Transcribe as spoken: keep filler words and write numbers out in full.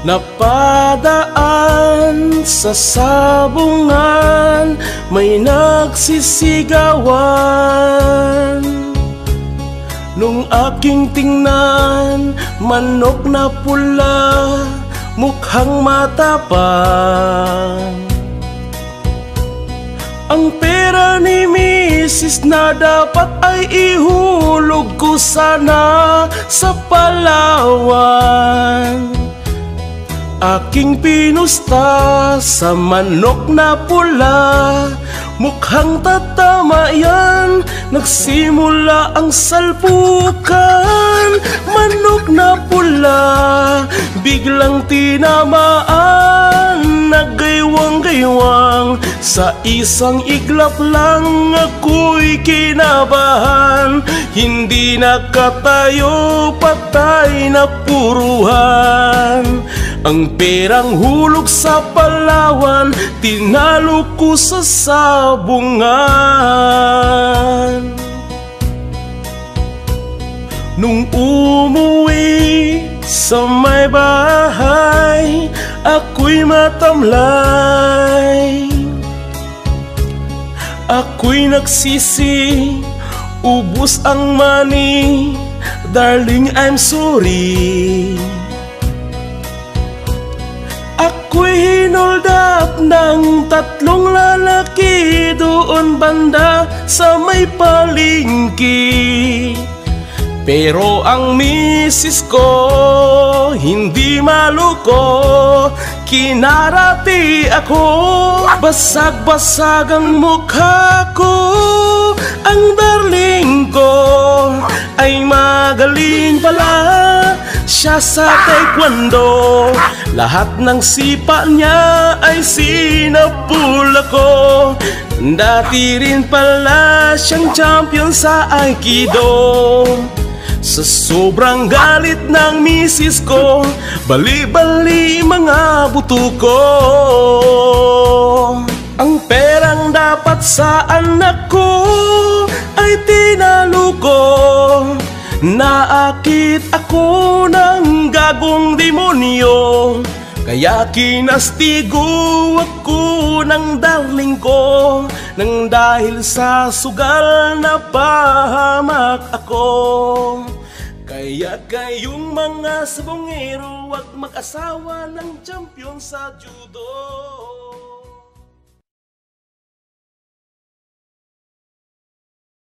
Napadaan sa sabungan, may nagsisigawan. Nung aking tingnan, manok na pula, mukhang matapang. Ang pera ni misis na dapat ay ihulog ko sana sa Palawan. Aking pinusta sa manok na pula, mukhang tatama yan, nagsimula ang salpukan. Manok na pula, biglang tinamaan, nagaywang-gaywang. Sa isang iglap lang ako'y kinabahan, hindi nakatayo, patay na puruhan. Ang perang hulog sa Palawan, tinalo ko sa sabungan. Nung umuwi sa may bahay, ako'y matamlay. Ako'y nagsisi, ubos ang money, darling I'm sorry. Ako'y hinold up ng tatlong lalaki doon banda sa may palengke. Pero ang misis ko hindi maluko, kinarati ako, basag-basag ang mukha ko. Ang darling ko ay magaling pala siya sa taekwondo, lahat ng sipa niya ay sinapula ko. Dati rin pala siyang champion sa Aikido. Sa sobrang galit ng misis ko, bali-bali mga buto ko. Ang perang dapat sa anak ko ay tinalo ko. Naakit ako ng gagong demonyo, kaya kinastigo ako ng darling ko. Nang dahil sa sugal na pahamak ako. Kaya kayong mga sabongero, wag mag-asawa ng champion sa judo.